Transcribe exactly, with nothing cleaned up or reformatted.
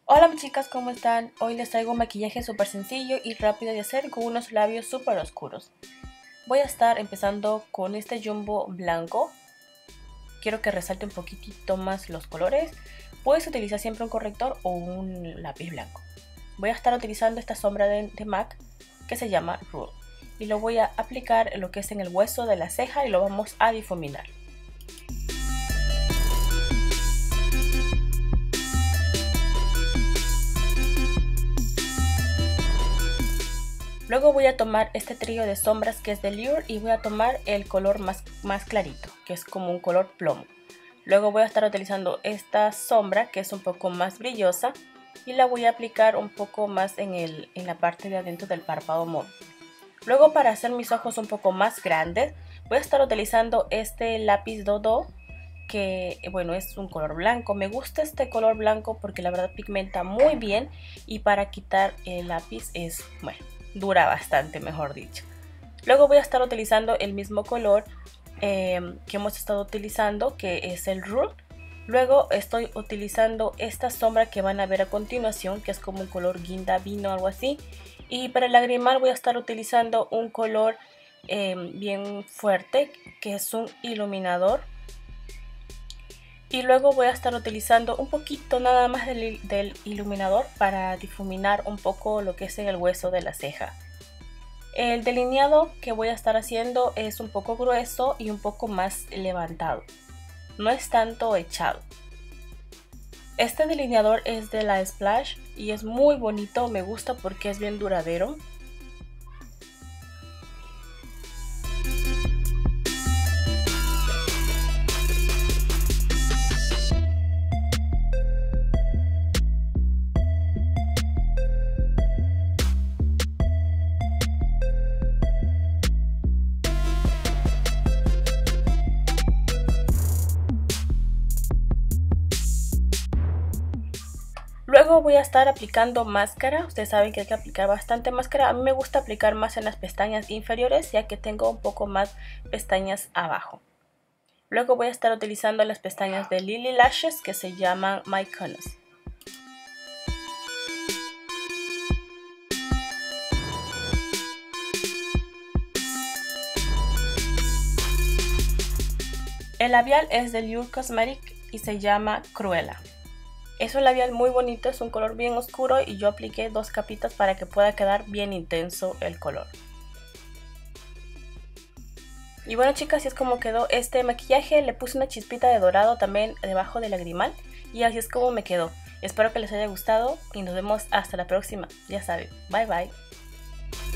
Hola mis chicas, ¿cómo están? Hoy les traigo un maquillaje súper sencillo y rápido de hacer con unos labios súper oscuros. Voy a estar empezando con este jumbo blanco. Quiero que resalte un poquitito más los colores. Puedes utilizar siempre un corrector o un lápiz blanco. Voy a estar utilizando esta sombra de, de MAC que se llama Rule. Y lo voy a aplicar en lo que es en el hueso de la ceja y lo vamos a difuminar. Luego voy a tomar este trío de sombras que es de Lure y voy a tomar el color más, más clarito, que es como un color plomo. Luego voy a estar utilizando esta sombra que es un poco más brillosa y la voy a aplicar un poco más en, el, en la parte de adentro del párpado móvil. Luego, para hacer mis ojos un poco más grandes, voy a estar utilizando este lápiz Dodo, que bueno, es un color blanco. Me gusta este color blanco porque la verdad pigmenta muy bien y para quitar el lápiz es, bueno, dura bastante, mejor dicho. Luego voy a estar utilizando el mismo color eh, que hemos estado utilizando, que es el Rule. Luego estoy utilizando esta sombra que van a ver a continuación, que es como un color guinda vino, algo así. Y para el lagrimal voy a estar utilizando un color eh, bien fuerte, que es un iluminador. Y luego voy a estar utilizando un poquito nada más del, del iluminador para difuminar un poco lo que es en el hueso de la ceja. El delineado que voy a estar haciendo es un poco grueso y un poco más levantado. No es tanto echado. Este delineador es de la Splash y es muy bonito, me gusta porque es bien duradero. Luego voy a estar aplicando máscara. Ustedes saben que hay que aplicar bastante máscara. A mí me gusta aplicar más en las pestañas inferiores, ya que tengo un poco más pestañas abajo. Luego voy a estar utilizando las pestañas de Lily Lashes que se llaman My Conos. El labial es de Lure Cosmetics y se llama Cruella. Es un labial muy bonito, es un color bien oscuro y yo apliqué dos capitas para que pueda quedar bien intenso el color. Y bueno chicas, así es como quedó este maquillaje. Le puse una chispita de dorado también debajo del lagrimal y así es como me quedó. Espero que les haya gustado y nos vemos hasta la próxima. Ya saben, bye bye.